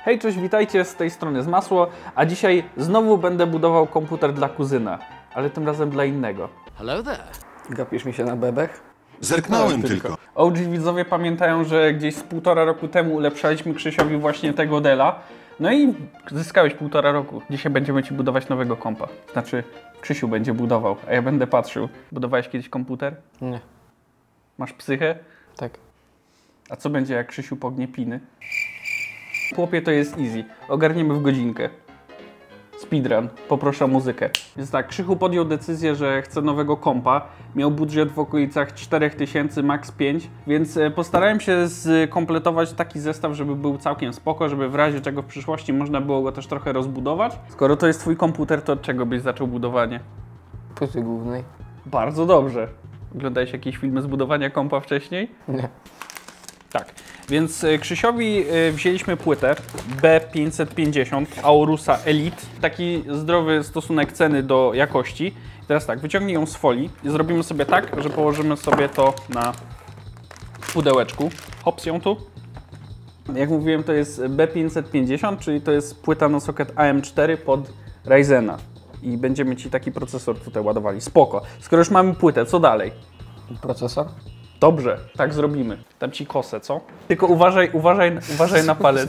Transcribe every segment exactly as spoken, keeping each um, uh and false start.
Hej, cześć, witajcie z tej strony Zmasło, a dzisiaj znowu będę budował komputer dla kuzyna, ale tym razem dla innego. Hello there. Gapisz mi się na bebech? Zerknąłem no, tylko. tylko. O G widzowie pamiętają, że gdzieś z półtora roku temu ulepszaliśmy Krzysiowi właśnie tego Della. No i zyskałeś półtora roku. Dzisiaj będziemy ci budować nowego kompa. Znaczy, Krzysiu będzie budował, a ja będę patrzył. Budowałeś kiedyś komputer? Nie. Masz psychę? Tak. A co będzie, jak Krzysiu pognie piny? Chłopie, to jest easy. Ogarniemy w godzinkę. Speedrun. Poproszę o muzykę. Więc tak, Krzychu podjął decyzję, że chce nowego kompa. Miał budżet w okolicach cztery tysiące, max pięć, więc postarałem się skompletować taki zestaw, żeby był całkiem spoko, żeby w razie czego w przyszłości można było go też trochę rozbudować. Skoro to jest twój komputer, to od czego byś zaczął budowanie? Płyty głównej. Bardzo dobrze. Oglądałeś jakieś filmy z budowania kompa wcześniej? Nie. Tak, więc Krzysiowi wzięliśmy płytę B pięćset pięćdziesiąt Aurusa Elite. Taki zdrowy stosunek ceny do jakości. Teraz tak, wyciągnij ją z folii i zrobimy sobie tak, że położymy sobie to na pudełeczku. Hops ją tu. Jak mówiłem, to jest B pięćset pięćdziesiąt, czyli to jest płyta na socket A M cztery pod Ryzena. I będziemy ci taki procesor tutaj ładowali. Spoko. Skoro już mamy płytę, co dalej? Procesor? Dobrze, tak zrobimy. Dam ci kosę, co? Tylko uważaj, uważaj, uważaj na palec.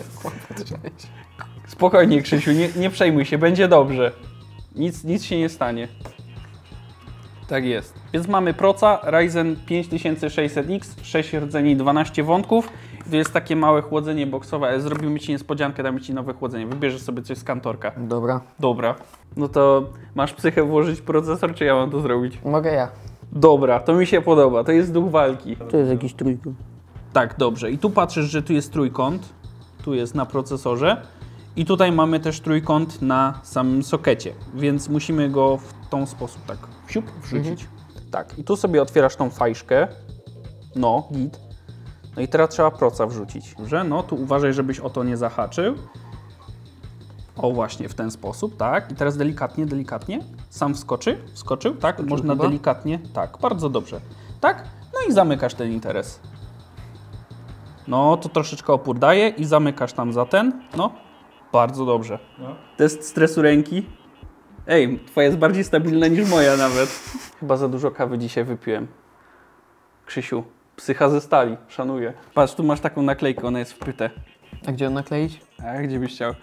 Spokojnie, Krzysiu, nie, nie przejmuj się, będzie dobrze. Nic, nic się nie stanie. Tak jest. Więc mamy proca Ryzen pięć tysięcy sześćset X, sześć rdzeni, dwanaście wątków. I to jest takie małe chłodzenie boksowe, ale zrobimy ci niespodziankę, damy ci nowe chłodzenie. Wybierzesz sobie coś z kantorka. Dobra. Dobra. No to masz psychę włożyć procesor, czy ja mam to zrobić? Mogę ja. Dobra, to mi się podoba, to jest duch walki. To jest jakiś trójkąt. Tak, dobrze. I tu patrzysz, że tu jest trójkąt, tu jest na procesorze i tutaj mamy też trójkąt na samym sokecie, więc musimy go w tą sposób tak siup wrzucić. Mhm. Tak, i tu sobie otwierasz tą fajszkę, no, git. No i teraz trzeba proca wrzucić, dobrze? No, tu uważaj, żebyś o to nie zahaczył. O, właśnie w ten sposób, tak. I teraz delikatnie, delikatnie. Sam wskoczy, wskoczył, tak. Wskoczył Można chyba? delikatnie, tak, bardzo dobrze. Tak, no i zamykasz ten interes. No, to troszeczkę opór daje i zamykasz tam za ten, no. Bardzo dobrze. No. Test stresu ręki. Ej, twoja jest bardziej stabilna niż moja nawet. Chyba za dużo kawy dzisiaj wypiłem. Krzysiu, psycha ze stali, szanuję. Patrz, tu masz taką naklejkę, ona jest wpyte. A gdzie ją nakleić? A gdzie byś chciał?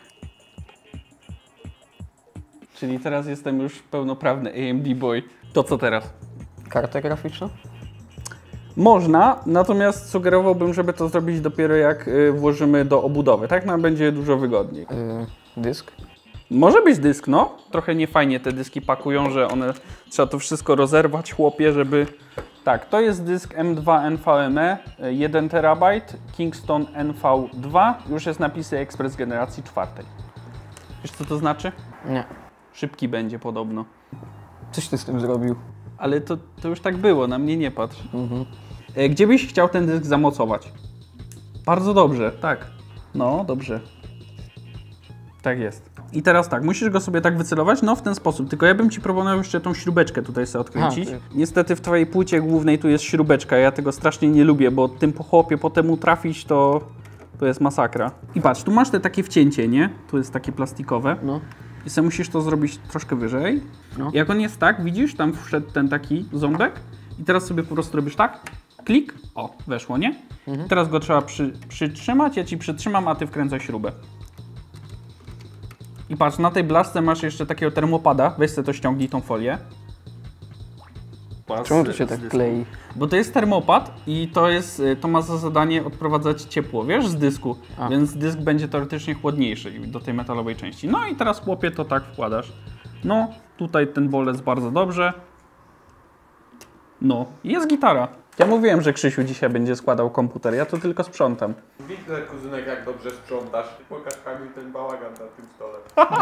Czyli teraz jestem już pełnoprawny A M D boy. To co teraz? Kartę graficzną? Można, natomiast sugerowałbym, żeby to zrobić dopiero jak y, włożymy do obudowy. Tak nam będzie dużo wygodniej. Yy, dysk? Może być dysk, no. Trochę niefajnie te dyski pakują, że one... Trzeba to wszystko rozerwać, chłopie, żeby... Tak, to jest dysk M dwa N V M e, jeden terabajt, Kingston N V dwa. Już jest napisy Express generacji czwartej. Wiesz co to znaczy? Nie. Szybki będzie podobno. Coś ty z tym zrobił? Ale to, to już tak było, na mnie nie patrz. Mhm. E, gdzie byś chciał ten dysk zamocować? Bardzo dobrze, tak. No, dobrze. Tak jest. I teraz tak, musisz go sobie tak wycelować, no w ten sposób. Tylko ja bym ci proponował jeszcze tą śrubeczkę tutaj sobie odkręcić. A, tak. Niestety w twojej płycie głównej tu jest śrubeczka, ja tego strasznie nie lubię, bo tym po chłopie potem trafić to, to jest masakra. I patrz, tu masz te takie wcięcie, nie? Tu jest takie plastikowe. No. I sobie musisz to zrobić troszkę wyżej. No. Jak on jest tak, widzisz, tam wszedł ten taki ząbek i teraz sobie po prostu robisz tak, klik, o, weszło, nie? Mhm. Teraz go trzeba przy, przytrzymać, ja ci przytrzymam, a ty wkręcaj śrubę. I patrz, na tej blaszce masz jeszcze takiego termopada, weź sobie to ściągnij tą folię. Patrz, czemu to się tak klei? Bo to jest termopad i to, jest, to ma za zadanie odprowadzać ciepło, wiesz, z dysku. A. Więc dysk będzie teoretycznie chłodniejszy do tej metalowej części. No i teraz, chłopie, to tak wkładasz. No, tutaj ten bolec bardzo dobrze. No, i jest gitara. Ja mówiłem, że Krzysiu dzisiaj będzie składał komputer, ja to tylko sprzątam. Widzę, kuzynek, jak dobrze sprzątasz. Pokaż Kamil ten bałagan na tym stole.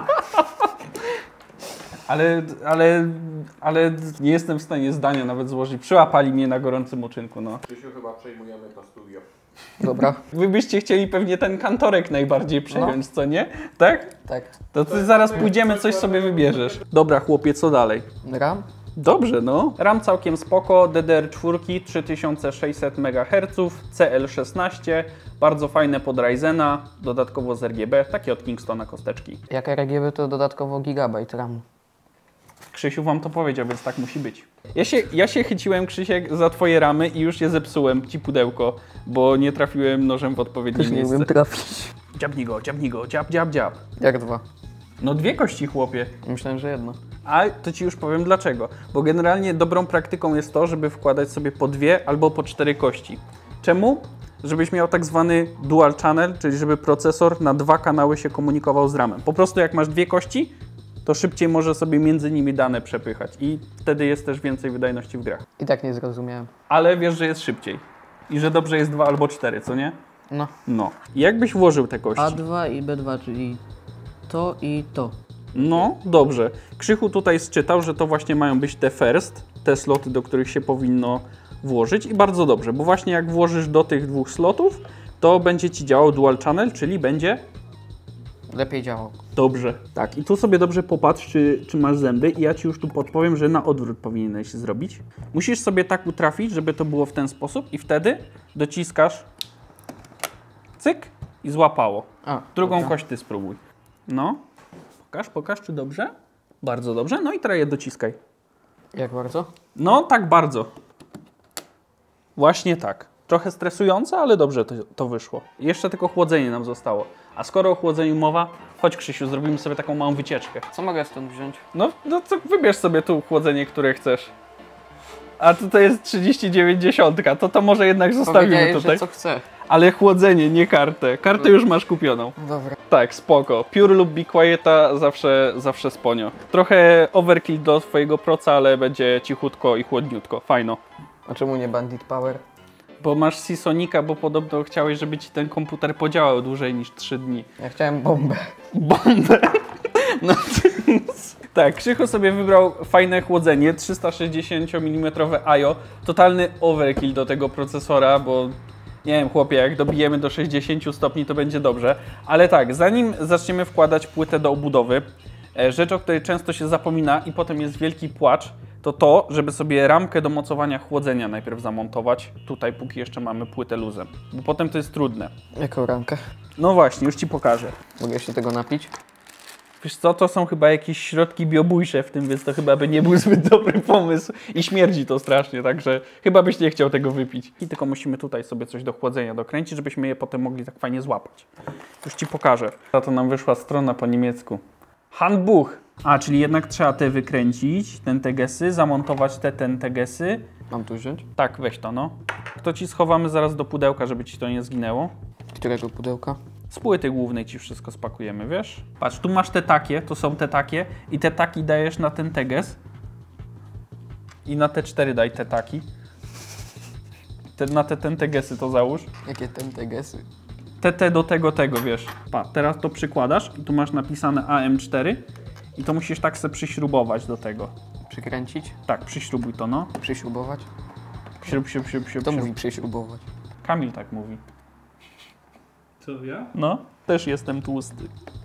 Ale, ale, ale nie jestem w stanie zdania nawet złożyć. Przyłapali mnie na gorącym uczynku, no. Krzysiu, chyba przejmujemy to studio. Dobra. Wy byście chcieli pewnie ten kantorek najbardziej przejąć, no. Co nie? Tak? Tak. To ty zaraz pójdziemy, coś sobie wybierzesz. Dobra, chłopie, co dalej? RAM? Dobrze, no. RAM całkiem spoko, D D R cztery trzy tysiące sześćset megaherców, C L szesnaście, bardzo fajne pod Ryzena, dodatkowo z R G B, takie od Kingstona kosteczki. Jak R G B to dodatkowo gigabajt ramu. Krzysiu wam to powiedział, więc tak musi być. Ja się, ja się chyciłem, Krzysiek, za twoje ramy i już je zepsułem, ci pudełko, bo nie trafiłem nożem w odpowiednie Też nie miejsce. umiem trafić. Dziabnij go, dziabnij go, dziab, dziab, dziab. Jak dwa? No dwie kości, chłopie. Myślałem, że jedno. A to ci już powiem dlaczego. Bo generalnie dobrą praktyką jest to, żeby wkładać sobie po dwie albo po cztery kości. Czemu? Żebyś miał tak zwany dual channel, czyli żeby procesor na dwa kanały się komunikował z ramem. Po prostu jak masz dwie kości, to szybciej może sobie między nimi dane przepychać i wtedy jest też więcej wydajności w grach. I tak nie zrozumiałem. Ale wiesz, że jest szybciej i że dobrze jest dwa albo cztery, co nie? No. No. I jakbyś włożył te kości? A dwa i B dwa, czyli to i to. No, dobrze. Krzychu tutaj sczytał, że to właśnie mają być te first, te sloty, do których się powinno włożyć i bardzo dobrze, bo właśnie jak włożysz do tych dwóch slotów, to będzie ci działał dual channel, czyli będzie Lepiej działał. dobrze. Tak, i tu sobie dobrze popatrz, czy, czy masz zęby i ja ci już tu podpowiem, że na odwrót powinieneś zrobić. Musisz sobie tak utrafić, żeby to było w ten sposób i wtedy dociskasz cyk i złapało. A, Drugą dobra. kość ty spróbuj. No. Pokaż, pokaż, czy dobrze? Bardzo dobrze. No i teraz je dociskaj. Jak bardzo? No, tak bardzo. Właśnie tak. Trochę stresujące, ale dobrze to, to wyszło. Jeszcze tylko chłodzenie nam zostało. A skoro o chłodzeniu mowa, chodź Krzysiu, zrobimy sobie taką małą wycieczkę. Co mogę stąd wziąć? No, no to wybierz sobie tu chłodzenie, które chcesz. A tutaj jest trzydzieści dziewięćdziesiąt, to to może jednak zostawimy Powiedziałeś, tutaj. że co chcę. Ale chłodzenie, nie kartę. Kartę już masz kupioną. Dobra. Tak, spoko. Pure lub Be Quieta zawsze, zawsze sponio. Trochę overkill do twojego proca, ale będzie cichutko i chłodniutko. Fajno. A czemu nie Bandit Power? Bo masz Seasonica, bo podobno chciałeś, żeby ci ten komputer podziałał dłużej niż trzy dni. Ja chciałem bombę. Bombę! No, tak, Krzychu sobie wybrał fajne chłodzenie, trzysta sześćdziesiąt milimetrów I O. Totalny overkill do tego procesora, bo nie wiem, chłopie, jak dobijemy do sześćdziesięciu stopni, to będzie dobrze. Ale tak, zanim zaczniemy wkładać płytę do obudowy, rzecz, o której często się zapomina i potem jest wielki płacz, to to, żeby sobie ramkę do mocowania chłodzenia najpierw zamontować, tutaj póki jeszcze mamy płytę luzem, bo potem to jest trudne. Jaką ramkę? No właśnie, już ci pokażę. Mogę się tego napić? Wiesz co, to są chyba jakieś środki biobójcze w tym, więc to chyba by nie był zbyt dobry pomysł i śmierdzi to strasznie, także chyba byś nie chciał tego wypić. I tylko musimy tutaj sobie coś do chłodzenia dokręcić, żebyśmy je potem mogli tak fajnie złapać. Już ci pokażę. A to nam wyszła strona po niemiecku. Handbuch. A, czyli jednak trzeba te wykręcić, ten tegesy, zamontować te ten tegesy. Mam tu wziąć? Tak, weź to no. To ci schowamy zaraz do pudełka, żeby ci to nie zginęło. Którego pudełka? Z płyty głównej ci wszystko spakujemy, wiesz? Patrz, tu masz te takie, to są te takie i te taki dajesz na ten teges. I na te cztery daj te taki. Te, na te ten tegesy to załóż. Jakie ten tegesy? Te, te do tego, tego, wiesz. Pa, teraz to przykładasz i tu masz napisane A M cztery i to musisz tak sobie przyśrubować do tego. Przykręcić? Tak, przyśrubuj to, no. Przyśrubować? Śrub, śrub, śrub, śrub. Kto śrub. mówi przyśrubować? Kamil tak mówi. Co, ja? No, też jestem tłusty.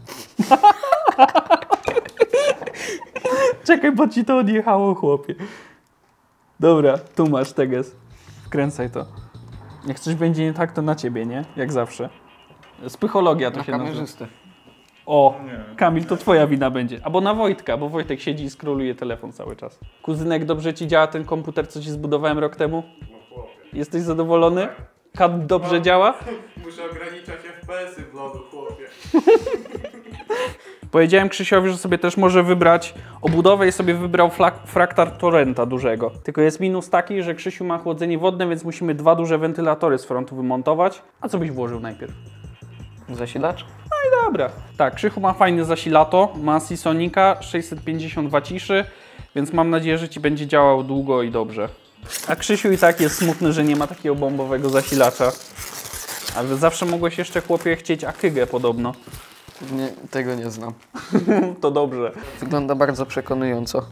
Czekaj, bo ci to odjechało, chłopie. Dobra, tu masz teges. Wkręcaj to. Jak coś będzie nie tak, to na ciebie, nie? Jak zawsze. Psychologia to Na się nazywa. kamerzystę. O, Nie. Kamil, to twoja wina będzie. Albo na Wojtka, bo Wojtek siedzi i skroluje telefon cały czas. Kuzynek, dobrze ci działa ten komputer, co ci zbudowałem rok temu? No chłopie. Jesteś zadowolony? K A D dobrze działa? Muszę ograniczać F P S-y w lodu, chłopie. Powiedziałem Krzysiowi, że sobie też może wybrać obudowę i sobie wybrał flak- fraktar Torrenta dużego. Tylko jest minus taki, że Krzysiu ma chłodzenie wodne, więc musimy dwa duże wentylatory z frontu wymontować. A co byś włożył najpierw? Zasilacz? Dobra. Tak, Krzychu ma fajny zasilato, ma Seasonica, sześćset pięćdziesiąt waciszy, więc mam nadzieję, że ci będzie działał długo i dobrze. A Krzysiu i tak jest smutny, że nie ma takiego bombowego zasilacza. Ale zawsze mogłeś jeszcze, chłopie, chcieć Akygę podobno. Nie, tego nie znam. To dobrze. Wygląda bardzo przekonująco.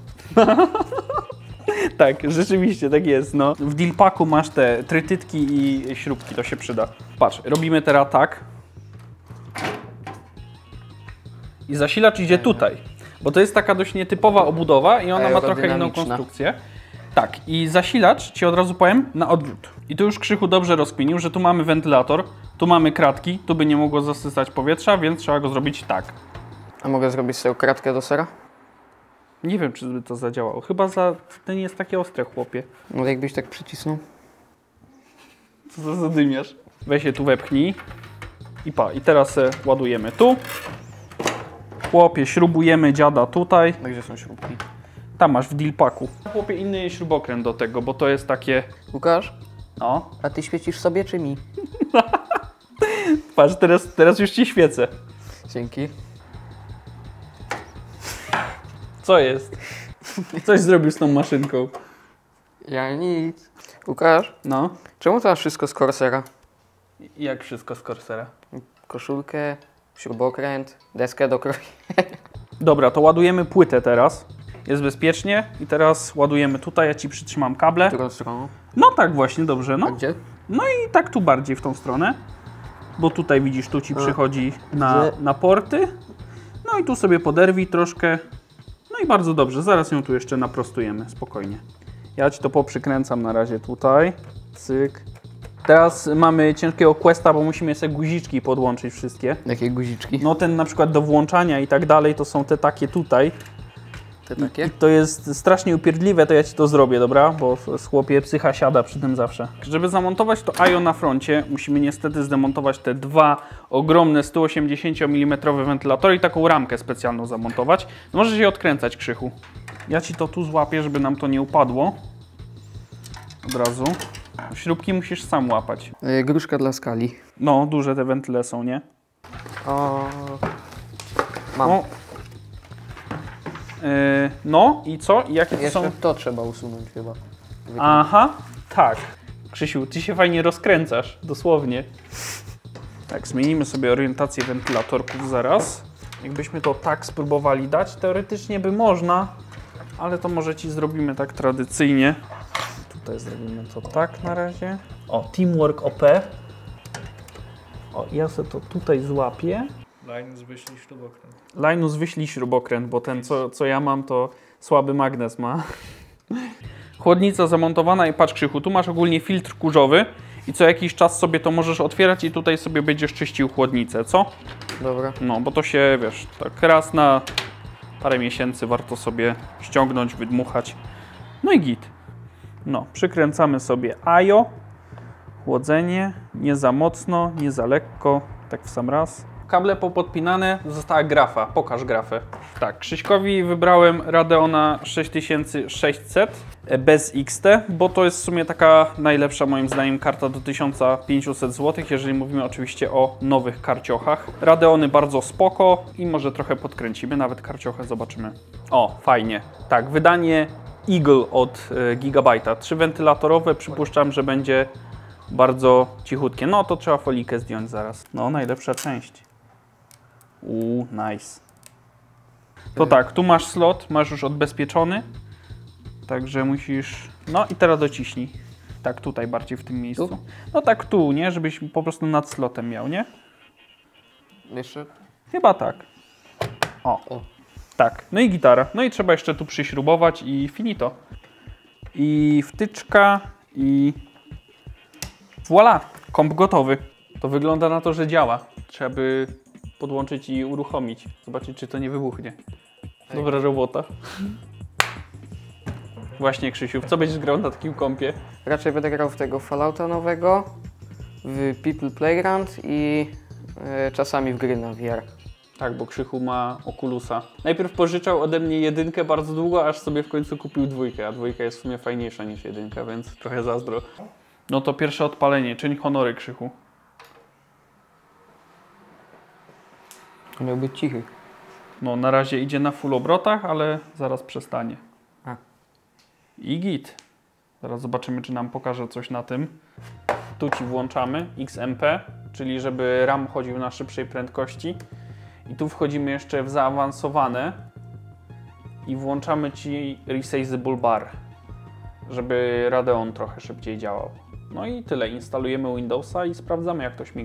Tak, rzeczywiście, tak jest, no. W dealpacku masz te trytytki i śrubki, to się przyda. Patrz, robimy teraz tak. I zasilacz idzie tutaj. Bo to jest taka dość nietypowa obudowa i ona ma trochę inną Aerodynamiczna. konstrukcję. Tak, i zasilacz, ci od razu powiem, na odwrót. I tu już Krzychu dobrze rozkminił, że tu mamy wentylator, tu mamy kratki, tu by nie mogło zasysać powietrza, więc trzeba go zrobić tak. A mogę zrobić sobie kratkę do sera? Nie wiem, czy by to zadziałało. Chyba za... to nie jest takie ostre, chłopie. No jakbyś tak przycisnął? Co za zadymiarz? Weź się tu wepchnij. I pa, i teraz se ładujemy tu. Chłopie, śrubujemy dziada tutaj. No gdzie są śrubki? Tam masz w dealpacku. Chłopie, inny śrubokręt do tego, bo to jest takie... Łukasz? No. A ty świecisz sobie czy mi? Patrz, teraz, teraz już ci świecę. Dzięki. Co jest? Coś zrobił z tą maszynką. Ja nic. Łukasz? No. Czemu to masz wszystko z Corsera? Jak wszystko z Corsera? Koszulkę, śrubokręt, deskę do krojenia. Dobra, to ładujemy płytę teraz. Jest bezpiecznie i teraz ładujemy tutaj, ja ci przytrzymam kable. Którą stroną? No tak właśnie, dobrze, A no. gdzie? No i tak tu bardziej w tą stronę. Bo tutaj widzisz, tu ci A, przychodzi na, gdzie? na porty. No i tu sobie poderwij troszkę. No i bardzo dobrze, zaraz ją tu jeszcze naprostujemy, spokojnie. Ja ci to poprzykręcam na razie tutaj. Cyk. Teraz mamy ciężkiego questa, bo musimy sobie guziczki podłączyć wszystkie. Jakie guziczki? No ten na przykład do włączania i tak dalej, to są te takie tutaj. Te I takie? to jest strasznie upierdliwe, to ja ci to zrobię, dobra? Bo z chłopie psycha siada przy tym zawsze. Żeby zamontować to I O na froncie, musimy niestety zdemontować te dwa ogromne sto osiemdziesięciomilimetrowe wentylatory i taką ramkę specjalną zamontować. Możesz je odkręcać, Krzychu. Ja ci to tu złapię, żeby nam to nie upadło. Od razu. Śrubki musisz sam łapać. Yy, gruszka dla skali. No, duże te wentyle są, nie? O... Mam. No, yy, no i co? I jakie to Jeszcze są... to trzeba usunąć chyba. Aha, tak. Krzysiu, ty się fajnie rozkręcasz, dosłownie. Tak, zmienimy sobie orientację wentylatorków zaraz. Jakbyśmy to tak spróbowali dać, teoretycznie by można, ale to może ci zrobimy tak tradycyjnie. Tutaj zrobimy to tak na razie. O, Teamwork O P. O, ja sobie to tutaj złapię. Linus wyślij śrubokręt. Linus, wyślij śrubokręt, bo ten, co, co ja mam, to słaby magnes ma. Chłodnica zamontowana i patrz, Krzychu, tu masz ogólnie filtr kurzowy i co jakiś czas sobie to możesz otwierać i tutaj sobie będziesz czyścił chłodnicę, co? Dobra. No, bo to się, wiesz, tak raz na parę miesięcy warto sobie ściągnąć, wydmuchać. No i git. No, przykręcamy sobie I O, chłodzenie, nie za mocno, nie za lekko, tak w sam raz. Kable popodpinane, została grafa. Pokaż grafę. Tak, Krzyśkowi wybrałem Radeona sześć tysięcy sześćset bez X T, bo to jest w sumie taka najlepsza moim zdaniem karta do tysiąc pięćset złotych, jeżeli mówimy oczywiście o nowych karciochach. Radeony bardzo spoko i może trochę podkręcimy, nawet karciochę zobaczymy. O, fajnie. Tak, wydanie Eagle od y, Gigabyte'a. Trzy wentylatorowe, przypuszczam, że będzie bardzo cichutkie. No to trzeba folikę zdjąć zaraz. No, najlepsza część. Uuu, nice. To tak, tu masz slot, masz już odbezpieczony. Także musisz... No i teraz dociśnij. Tak, tutaj bardziej w tym miejscu. Tu? No tak tu, nie? Żebyś po prostu nad slotem miał, nie? Jeszcze? Chyba tak. O, O. tak. No i gitara. No i trzeba jeszcze tu przyśrubować i finito. I wtyczka i... Voila! Komp gotowy. To wygląda na to, że działa. Trzeba by podłączyć i uruchomić. Zobaczyć, czy to nie wybuchnie. Dobra robota. Właśnie, Krzysiu, w co będziesz grał na takim kompie? Raczej będę grał w tego Fallouta nowego, w People Playground i y, czasami w gry na V R. Tak, bo Krzychu ma Oculusa. Najpierw pożyczał ode mnie jedynkę bardzo długo, aż sobie w końcu kupił dwójkę, a dwójka jest w sumie fajniejsza niż jedynka, więc trochę zazdro. No to pierwsze odpalenie, czyń honory, Krzychu. Miał być cichy. No na razie idzie na full obrotach, ale zaraz przestanie. A. I git. Zaraz zobaczymy, czy nam pokaże coś na tym. Tu ci włączamy X M P, czyli żeby RAM chodził na szybszej prędkości. I tu wchodzimy jeszcze w zaawansowane i włączamy ci Resizable Bar, żeby Radeon trochę szybciej działał. No i tyle. Instalujemy Windowsa i sprawdzamy, jak to śmiga.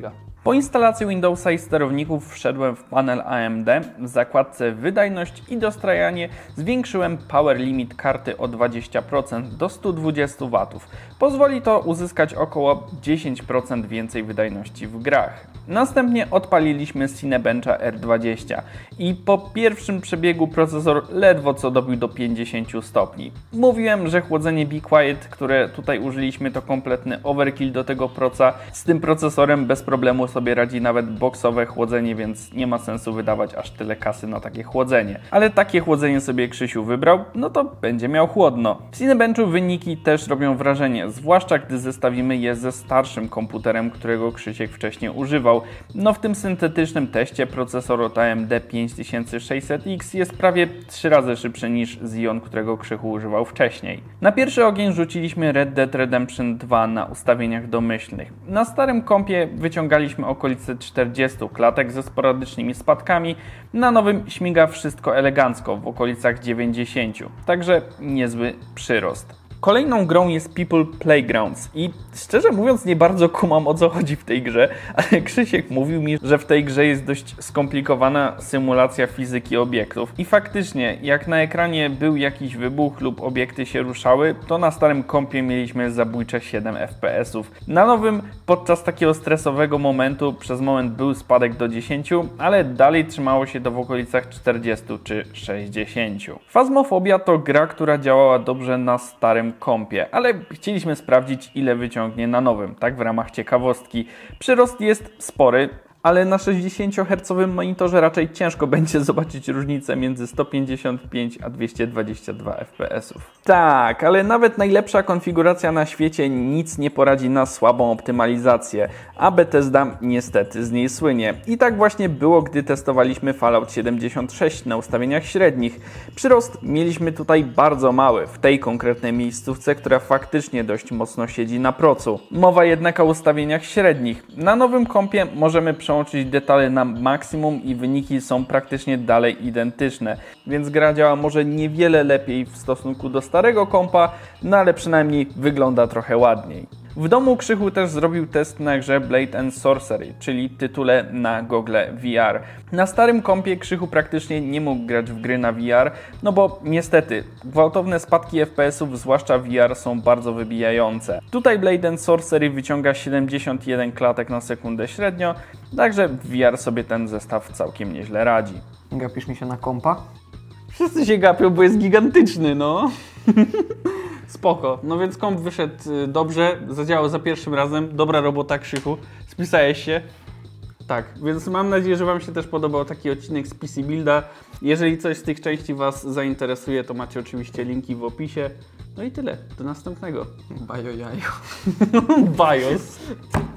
Po instalacji Windowsa i sterowników wszedłem w panel A M D. W zakładce wydajność i dostrajanie zwiększyłem power limit karty o dwadzieścia procent do stu dwudziestu watów. Pozwoli to uzyskać około dziesięć procent więcej wydajności w grach. Następnie odpaliliśmy Cinebencha R dwadzieścia i po pierwszym przebiegu procesor ledwo co dobił do pięćdziesięciu stopni. Mówiłem, że chłodzenie Be Quiet, które tutaj użyliśmy, to kompletny overkill do tego proca. Z tym procesorem bez problemu sobie radzi nawet boksowe chłodzenie, więc nie ma sensu wydawać aż tyle kasy na takie chłodzenie. Ale takie chłodzenie sobie Krzysiu wybrał, no to będzie miał chłodno. W Cinebenchu wyniki też robią wrażenie, zwłaszcza gdy zestawimy je ze starszym komputerem, którego Krzysiek wcześniej używał. No w tym syntetycznym teście procesor od A M D pięć tysięcy sześćset X jest prawie trzy razy szybszy niż Xeon, którego Krzychu używał wcześniej. Na pierwszy ogień rzuciliśmy Red Dead Redemption dwa na ustawieniach domyślnych. Na starym kompie wyciągaliśmy okolice czterdziestu klatek ze sporadycznymi spadkami, na nowym śmiga wszystko elegancko w okolicach dziewięćdziesięciu, także niezły przyrost. Kolejną grą jest People Playgrounds i szczerze mówiąc nie bardzo kumam, o co chodzi w tej grze, ale Krzysiek mówił mi, że w tej grze jest dość skomplikowana symulacja fizyki obiektów i faktycznie jak na ekranie był jakiś wybuch lub obiekty się ruszały, to na starym kompie mieliśmy zabójcze siedem F P S ów. Na nowym podczas takiego stresowego momentu przez moment był spadek do dziesięciu, ale dalej trzymało się to w okolicach czterdziestu czy sześćdziesięciu. Phasmophobia to gra, która działała dobrze na starym kompie, ale chcieliśmy sprawdzić, ile wyciągnie na nowym, tak w ramach ciekawostki. Przyrost jest spory, ale na sześćdziesięciohercowym monitorze raczej ciężko będzie zobaczyć różnicę między sto pięćdziesiąt pięć a dwieście dwadzieścia dwa F P S ów. Tak, ale nawet najlepsza konfiguracja na świecie nic nie poradzi na słabą optymalizację, a Bethesda niestety z niej słynie. I tak właśnie było, gdy testowaliśmy Fallout siedemdziesiąt sześć na ustawieniach średnich. Przyrost mieliśmy tutaj bardzo mały, w tej konkretnej miejscówce, która faktycznie dość mocno siedzi na procu. Mowa jednak o ustawieniach średnich. Na nowym kompie możemy przełączyć detale na maksimum i wyniki są praktycznie dalej identyczne, więc gra działa może niewiele lepiej w stosunku do starego kompa, no ale przynajmniej wygląda trochę ładniej. W domu Krzychu też zrobił test na grze Blade and Sorcery, czyli tytule na gogle V R. Na starym kompie Krzychu praktycznie nie mógł grać w gry na V R, no bo niestety gwałtowne spadki F P S ów, zwłaszcza V R, są bardzo wybijające. Tutaj Blade and Sorcery wyciąga siedemdziesiąt jeden klatek na sekundę średnio, także w V R sobie ten zestaw całkiem nieźle radzi. Gapisz mi się na kompa? Wszyscy się gapią, bo jest gigantyczny, no. Spoko. No więc komp wyszedł dobrze, zadziałał za pierwszym razem. Dobra robota, Krzychu. Spisałeś się. Tak, więc mam nadzieję, że Wam się też podobał taki odcinek z P C Builda. Jeżeli coś z tych części Was zainteresuje, to macie oczywiście linki w opisie. No i tyle. Do następnego. Bajo jajo. Bajos.